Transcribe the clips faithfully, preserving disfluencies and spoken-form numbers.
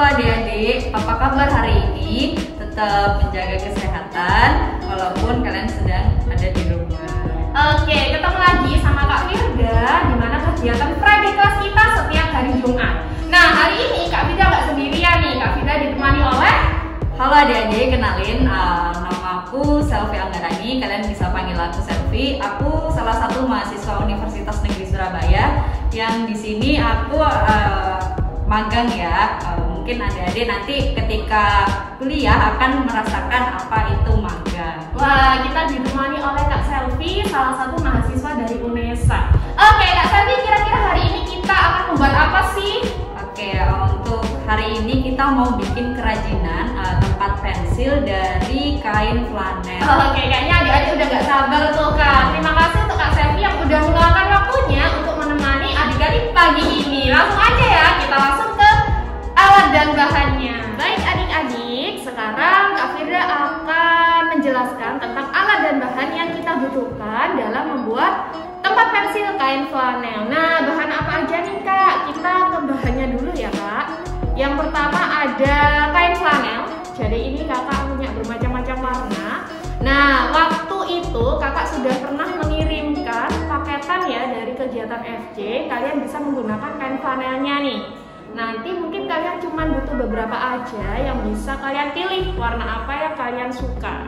Halo adik-adik, apa kabar hari ini? Tetap menjaga kesehatan walaupun kalian sedang ada di rumah. Oke, ketemu lagi sama Kak Firda di mana kegiatan Friday Class kita setiap hari Jumat. Nah, hari ini Kak Firda nggak sendirian nih. Kak Firda ditemani oleh Halo adik-adik, kenalin uh, nama aku Selvi Anggarani. Kalian bisa panggil aku Selvi. Aku salah satu mahasiswa Universitas Negeri Surabaya yang di sini aku uh, magang ya. Uh, mungkin adik-adik nanti ketika kuliah akan merasakan apa itu magang. Wah, kita ditemani oleh Kak Selvi, salah satu mahasiswa dari UNESA. Oke, Kak Selvi, kira-kira hari ini kita akan membuat apa sih? Oke, untuk hari ini kita mau bikin kerajinan uh, tempat pensil dari kain flanel. Oke, kayaknya adik-adik udah gak sabar tuh Kak. Terima kasih untuk Kak Selvi yang udah meluangkan waktunya untuk menemani adik-adik pagi ini. Langsung aja ya, kita langsung ke alat dan bahannya. Baik adik-adik, sekarang Kak Firda akan menjelaskan tentang alat dan bahan yang kita butuhkan dalam membuat tempat pensil kain flanel. Nah, bahan apa aja nih Kak? Kita ke bahannya dulu ya Kak. Yang pertama ada kain flanel. Jadi ini kakak punya bermacam-macam warna. Nah, waktu itu kakak sudah pernah mengirimkan paketan ya dari kegiatan F J. Kalian bisa menggunakan kain flanelnya nih. Nanti mungkin kalian cuma butuh beberapa aja yang bisa kalian pilih warna apa yang kalian suka.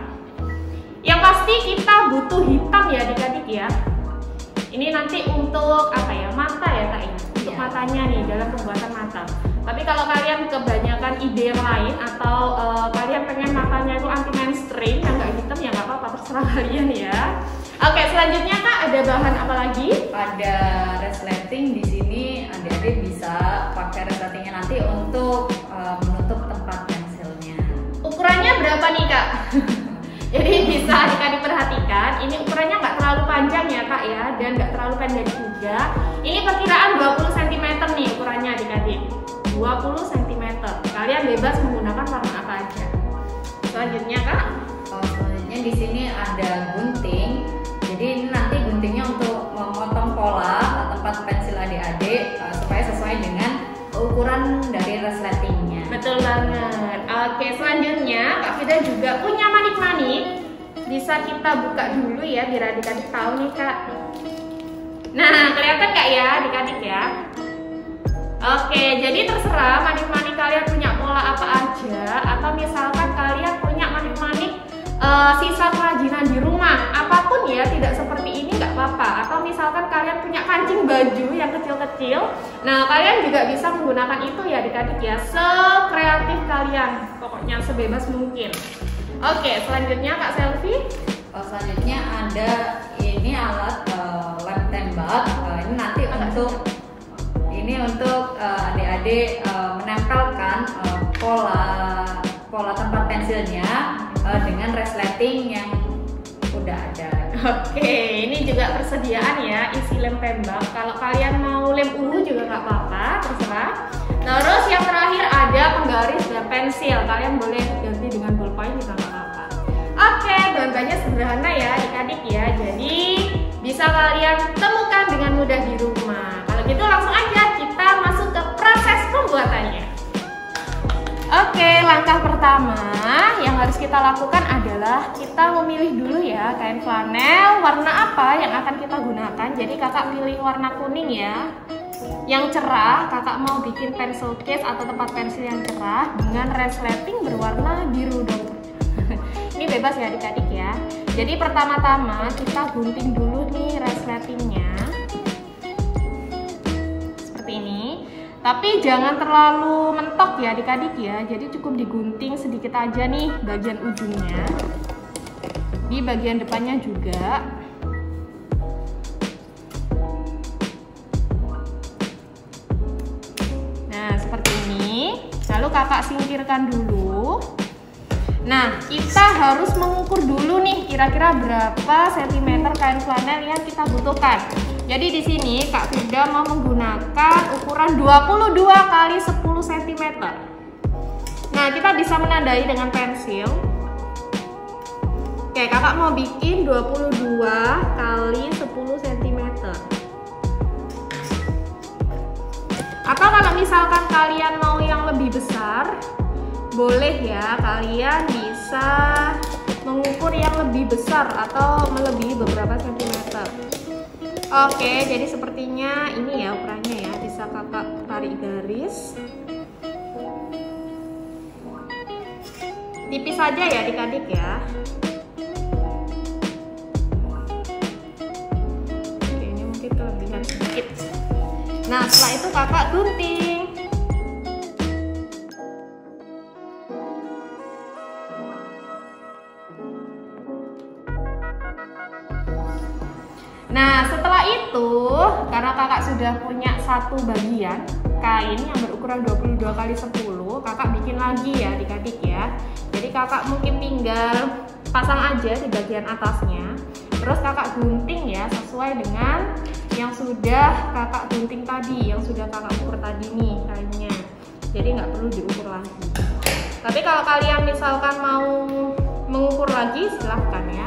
Yang pasti kita butuh hitam ya adik-adik ya. Ini nanti untuk apa ya, mata ya kak ini, untuk matanya nih dalam pembuatan mata. Tapi kalau kalian kebanyakan ide yang lain atau uh, kalian pengen matanya itu anti mainstream yang nggak hitam ya nggak apa-apa, terserah kalian ya. Oke, selanjutnya kak ada bahan apa lagi? Ada resleting di sini, adik-adik bisa pakai resletingnya nanti untuk uh, menutup tempat pensilnya. Ukurannya berapa nih kak? Jadi bisa adik-adik perhatikan, ini ukurannya nggak terlalu panjang ya kak ya, dan nggak terlalu pendek juga. Ini perkiraan dua puluh sentimeter nih ukurannya adik-adik, dua puluh sentimeter. Kalian bebas menggunakan warna apa aja. Selanjutnya kak? Oh, selanjutnya di sini ada gunting. Jadi ini nanti guntingnya untuk memotong pola tempat pensil adik-adik uh, supaya sesuai dengan ukuran dari resletingnya. Betul banget. Oke, selanjutnya Kak Firda juga punya manik-manik. Bisa kita buka dulu ya biar adik-adik tahu nih Kak. Nah, kelihatan Kak ya adik-adik ya. Oke, jadi terserah manik-manik kalian punya pola apa aja, atau misalkan kalian punya manik-manik uh, sisa kerajinan di rumah, apapun ya, tidak seperti ini nggak apa-apa. Atau misalkan kalian punya kancing baju yang kecil-kecil, nah kalian juga bisa menggunakan itu ya adik-adik ya, sekreatif kalian, pokoknya sebebas mungkin. Oke, selanjutnya Kak Selvi. Oh, selanjutnya ada ini alat uh, lem tembak. Uh, ini nanti untuk ini untuk uh, adik-adik uh, menempelkan uh, pola pola tempat pensilnya uh, dengan resleting yang udah ada. Oke, ini juga persediaan ya, isi lem tembak. Kalau kalian mau lem ungu juga nggak apa-apa, terserah. Terus yang terakhir ada penggaris dan pensil. Kalian boleh ganti dengan ballpoint juga nggak apa-apa. Oke, bahan-bahannya sederhana ya adik-adik ya. Jadi bisa kalian temukan dengan mudah di rumah. Kalau gitu langsung aja kita masuk ke proses pembuatannya. Oke, langkah pertama yang harus kita lakukan adalah kita memilih dulu ya kain flanel warna apa yang akan kita gunakan. Jadi kakak pilih warna kuning ya, yang cerah. Kakak mau bikin pencil case atau tempat pensil yang cerah dengan resleting berwarna biru dong. Ini bebas ya adik-adik ya. Jadi pertama-tama kita gunting dulu nih resletingnya seperti ini. Tapi jangan terlalu mentok ya adik-adik ya. Jadi cukup digunting sedikit aja nih bagian ujungnya. Di bagian depannya juga. Nah, seperti ini. Lalu kakak singkirkan dulu. Nah, kita harus mengukur dulu nih kira-kira berapa sentimeter kain flanel yang kita butuhkan. Jadi di sini Kak Firda mau menggunakan ukuran dua puluh dua kali sepuluh sentimeter. Nah, kita bisa menandai dengan pensil. Oke, kakak mau bikin dua puluh dua kali sepuluh sentimeter. Atau kalau misalkan kalian mau yang lebih besar, boleh ya kalian bisa mengukur yang lebih besar atau melebihi beberapa sentimeter. Oke, jadi sepertinya ini ya ukurannya ya, bisa kakak tarik garis. Tipis saja ya adik-adik ya. Oke, ini mungkin kelebihan sedikit. Nah, setelah itu kakak gunting. Nah, setelah itu, karena kakak sudah punya satu bagian kain yang berukuran dua puluh dua kali sepuluh, kakak bikin lagi ya adik-adik ya. Jadi kakak mungkin tinggal pasang aja di bagian atasnya, terus kakak gunting ya sesuai dengan yang sudah kakak gunting tadi, yang sudah kakak ukur tadi nih kainnya. Jadi nggak perlu diukur lagi. Tapi kalau kalian misalkan mau mengukur lagi, silahkan ya.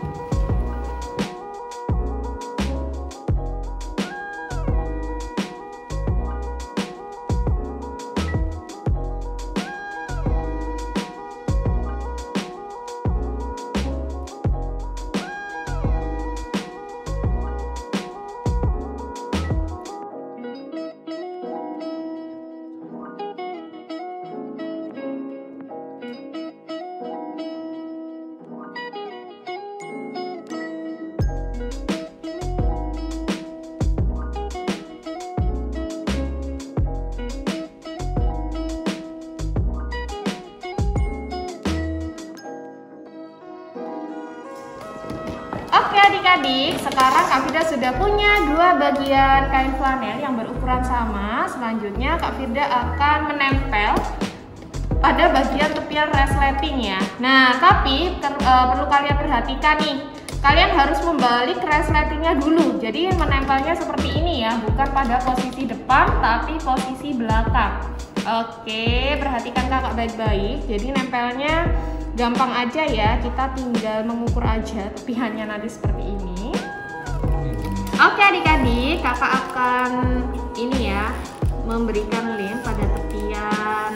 Oke adik-adik, sekarang Kak Firda sudah punya dua bagian kain flanel yang berukuran sama. Selanjutnya Kak Firda akan menempel pada bagian tepian resleting ya. Nah, tapi ter, e, perlu kalian perhatikan nih, kalian harus membalik resletingnya dulu. Jadi menempelnya seperti ini ya, bukan pada posisi depan tapi posisi belakang. Oke, perhatikan kakak baik-baik. Jadi nempelnya gampang aja ya, kita tinggal mengukur aja tepiannya nanti seperti ini. Oke adik-adik, kakak akan ini ya, memberikan lem pada tepian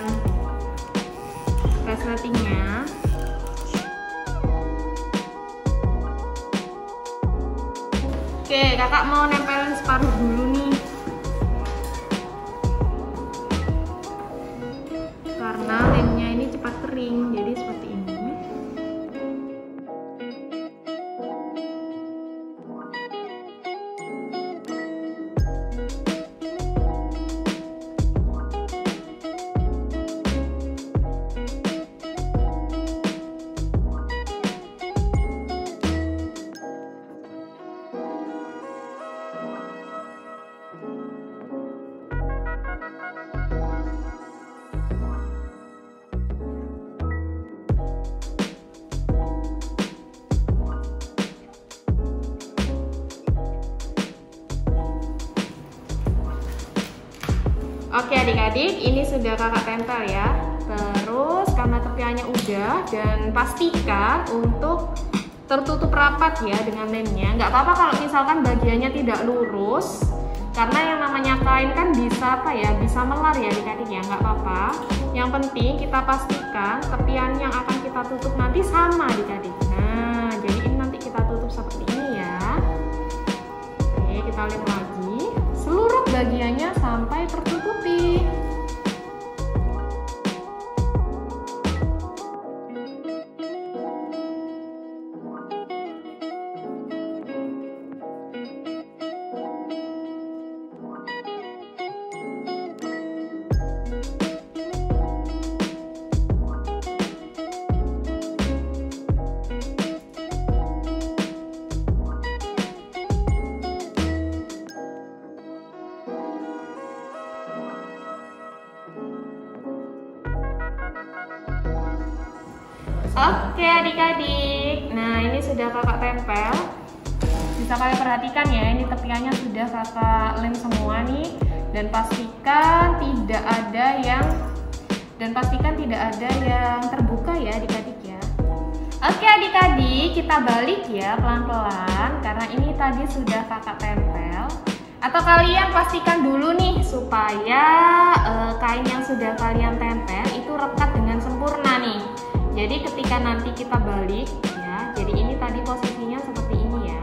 resletingnya. Oke, kakak mau nempelin separuh dulu nih, karena lemnya ini cepat kering, jadi seperti ini. Oke adik-adik, ini sudah kakak tempel ya. Terus karena tepiannya udah, dan pastikan untuk tertutup rapat ya dengan lemnya. Nggak apa-apa kalau misalkan bagiannya tidak lurus, karena yang namanya kain kan bisa apa ya, bisa melar ya adik-adik ya, nggak apa-apa. Yang penting kita pastikan tepian yang akan kita tutup nanti sama adik-adik. Nah, jadi ini nanti kita tutup seperti ini ya. Oke, kita lem lagi seluruh bagiannya sampai tertutupi. Oke adik-adik, nah ini sudah kakak tempel. Bisa kalian perhatikan ya, ini tepiannya sudah kakak lem semua nih. Dan pastikan tidak ada yang dan pastikan tidak ada yang terbuka ya adik-adik ya. Oke adik-adik, kita balik ya pelan-pelan, karena ini tadi sudah kakak tempel. Atau kalian pastikan dulu nih supaya uh, kain yang sudah kalian tempel itu rekat dengan sempurna nih. Jadi ketika nanti kita balik ya, jadi ini tadi posisinya seperti ini ya.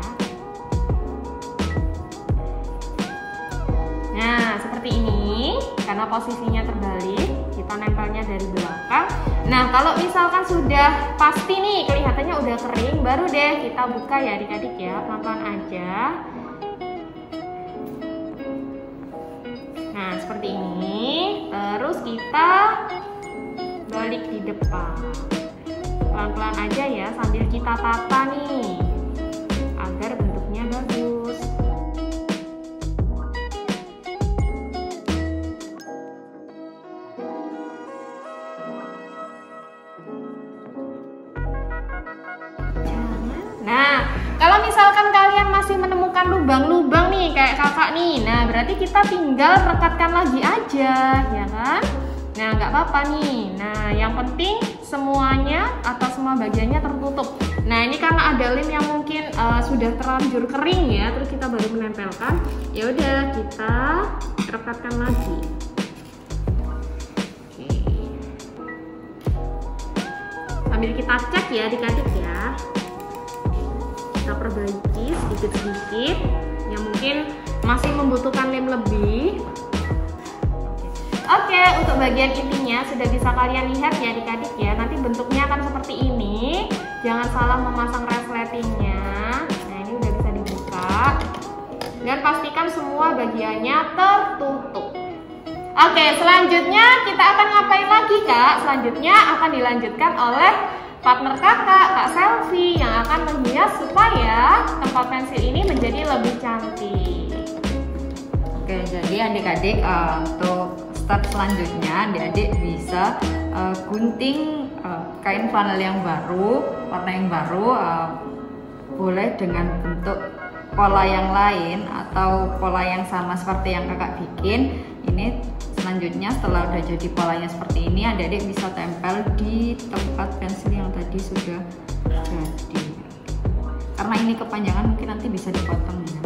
Nah, seperti ini, karena posisinya terbalik, kita nempelnya dari belakang. Nah, kalau misalkan sudah pasti nih, kelihatannya udah kering, baru deh kita buka ya adik-adik ya, pelan-pelan aja. Nah, seperti ini. Terus kita balik di depan. Pelan-pelan aja ya, sambil kita tata nih, agar bentuknya bagus. Nah, kalau misalkan kalian masih menemukan lubang-lubang nih kayak kakak nih, nah berarti kita tinggal rekatkan lagi aja, ya kan? Nah, nggak apa-apa nih. Nah, yang penting semuanya atau semua bagiannya tertutup. Nah, ini karena ada lem yang mungkin uh, sudah terlanjur kering ya, terus kita baru menempelkan. Ya udah, kita rekatkan lagi. Oke. Sambil kita cek ya adik-adik ya. Kita perbaiki sedikit-sedikit yang mungkin masih membutuhkan lem lebih. Oke, untuk bagian intinya sudah bisa kalian lihat ya adik-adik ya. Nanti bentuknya akan seperti ini. Jangan salah memasang resletingnya. Nah, ini udah bisa dibuka. Dan pastikan semua bagiannya tertutup. Oke, selanjutnya kita akan ngapain lagi Kak? Selanjutnya akan dilanjutkan oleh partner kakak, Kak Selvi, yang akan menghias supaya tempat pensil ini menjadi lebih cantik. Oke, jadi adik-adik uh, untuk step selanjutnya adik-adik bisa uh, gunting uh, kain flanel yang baru, warna yang baru, uh, boleh dengan bentuk pola yang lain atau pola yang sama seperti yang kakak bikin. Ini selanjutnya setelah udah jadi polanya seperti ini, adik-adik bisa tempel di tempat pensil yang tadi sudah jadi. Karena ini kepanjangan mungkin nanti bisa dipotong ya.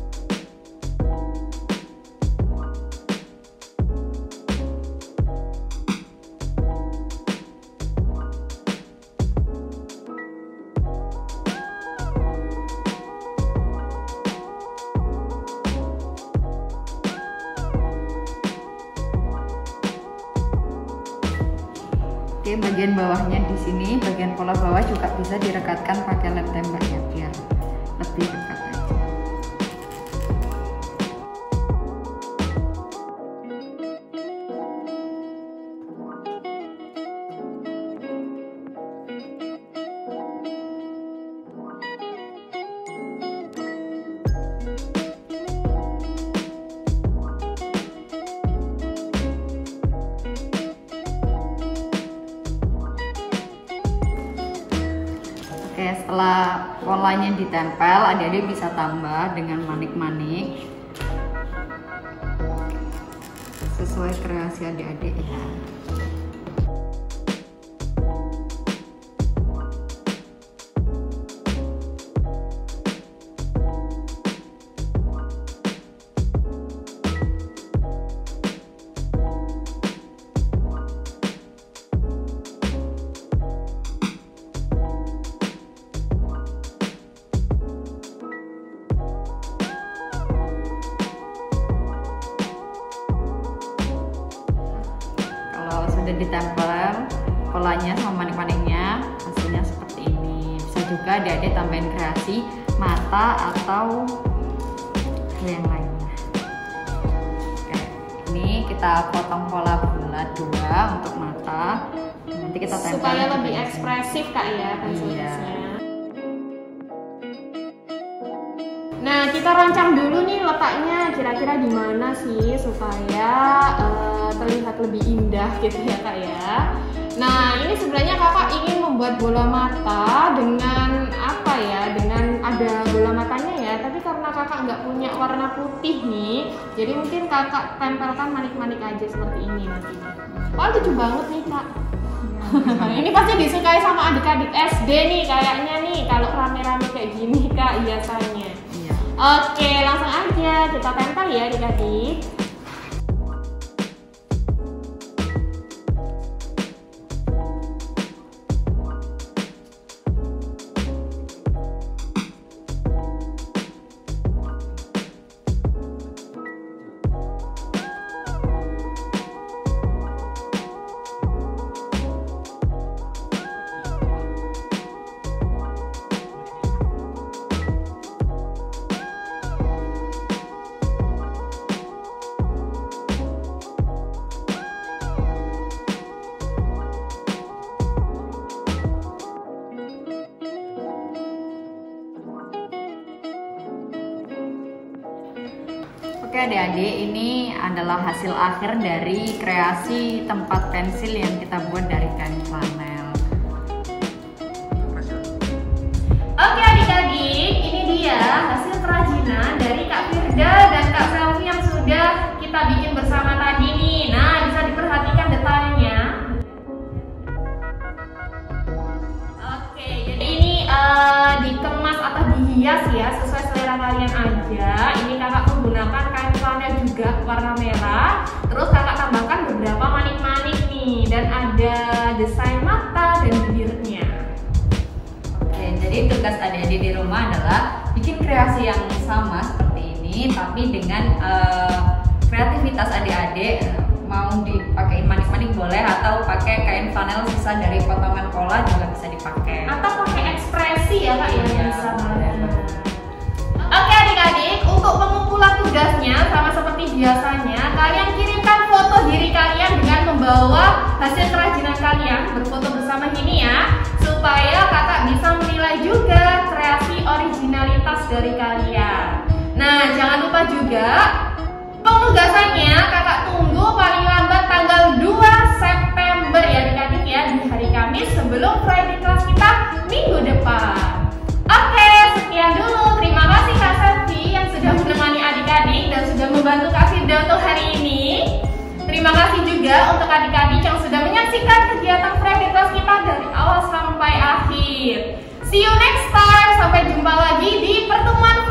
Oke, bagian bawahnya di sini, bagian pola bawah juga bisa direkatkan pakai lem tembak ya, biar lebih dekat aja. Oke, setelah polanya ditempel, adik-adik bisa tambah dengan manik-manik sesuai kreasi adik-adik ya. Sudah ditempel polanya sama manik-maniknya, hasilnya seperti ini. Bisa juga adik-adik tambahin kreasi mata atau hal yang lainnya. Oke, ini kita potong pola bulat dua untuk mata. Nanti kita tempel supaya lebih ekspresif Kak ya pensilnya. Iya. Nah, kita rancang dulu nih letaknya kira-kira di mana sih supaya uh, terlihat lebih indah gitu ya Kak ya. Nah, ini sebenarnya Kakak ingin membuat bola mata dengan apa ya? Dengan ada bola matanya ya, tapi karena Kakak nggak punya warna putih nih, jadi mungkin Kakak tempelkan manik-manik aja seperti ini nantinya. Wah, lucu banget nih Kak. Ini pasti disukai sama adik-adik S D nih kayaknya nih kalau rame-rame kayak gini Kak biasanya. Oke, langsung aja kita tempel ya adik-adik. Oke adik-adik, ini adalah hasil akhir dari kreasi tempat pensil yang kita buat dari kain flanel. Oke adik-adik, ini dia hasil kerajinan dari Kak Firda dan Kak Selvi yang sudah kita bikin bersama tadi nih. Nah, bisa diperhatikan detailnya. Oke, jadi ini uh, dikemas atau dihias ya, sesuai selera kalian aja. Ini kakak menggunakan kain flanel juga warna merah. Terus kakak tambahkan beberapa manik-manik nih, dan ada desain mata dan bibirnya. Oke, jadi tugas adik-adik di rumah adalah bikin kreasi yang sama seperti ini, tapi dengan uh, kreativitas adik-adik. Mau dipakai manik-manik boleh, atau pakai kain flanel sisa dari potongan pola juga bisa dipakai. Atau pakai ekspresi ya kak ya, Iya, bisa boleh. banget. Oke adik-adik, untuk pengumpulan tugasnya sama seperti biasanya, kalian kirimkan foto diri kalian dengan membawa hasil kerajinan kalian, berfoto bersama ini ya, supaya kakak bisa menilai juga kreasi originalitas dari kalian. Nah, jangan lupa juga penugasannya kakak tunggu paling lambat tanggal dua September ya adik-adik ya, di hari Kamis sebelum Friday class kita minggu depan. Oke, sekian dulu. Terima kasih Kak Selvi yang sudah menemani adik-adik dan sudah membantu Kak Firda untuk hari ini. Terima kasih juga untuk adik-adik yang sudah menyaksikan kegiatan Friday class kita dari awal sampai akhir. See you next time. Sampai jumpa lagi di pertemuan